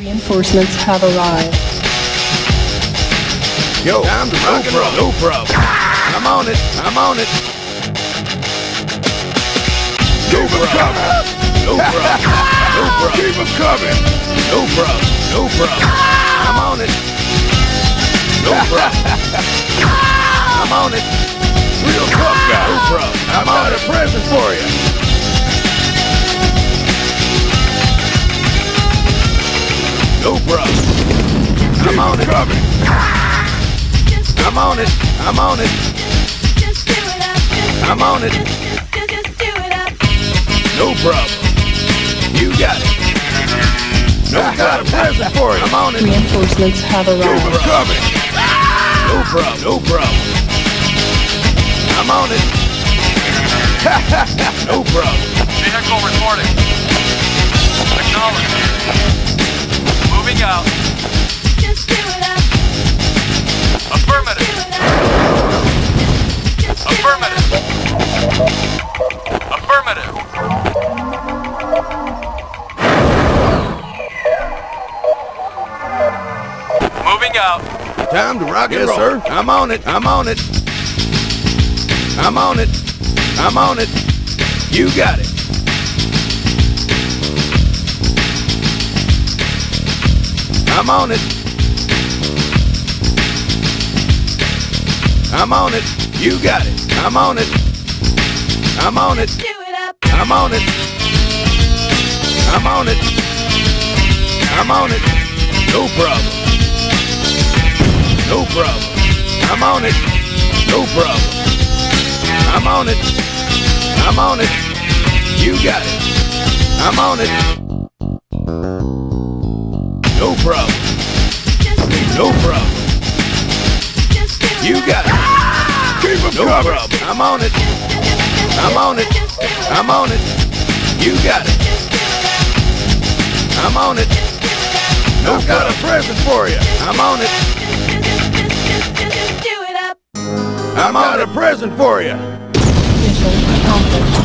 Reinforcements have arrived. Yo, time to rock and roll. No problem. I'm on it. I'm on it. No problem. No problem. No problem. Keep them coming. No problem. No problem. I'm on it. No problem. I'm on it. Real tough guy. No problem. I'm on a present for you. No problem. I'm on it. Coming. I'm on it. I'm on it. I'm on it. No problem. You got it. No, got a present for you. I'm on it. Reinforcements have arrived. Keep coming. No problem. No problem. I'm on it. No problem. Vehicle reporting. Acknowledged. Moving out. Affirmative. Affirmative. Affirmative. Moving out. Time to rock and roll. Sir. I'm on it. I'm on it. I'm on it. I'm on it. You got it. I'm on it. I'm on it. You got it. I'm on it. I'm on it. I'm on it. I'm on it. I'm on it. No problem. No problem. I'm on it. No problem. I'm on it. I'm on it. You got it. I'm on it. No problem. No problem. You got it. Keep them no covered. Problem. I'm on it. I'm on it. I'm on it. You got it. I'm on it. No, got a present for you. I'm on it. I'm on a present for you. Mission accomplished.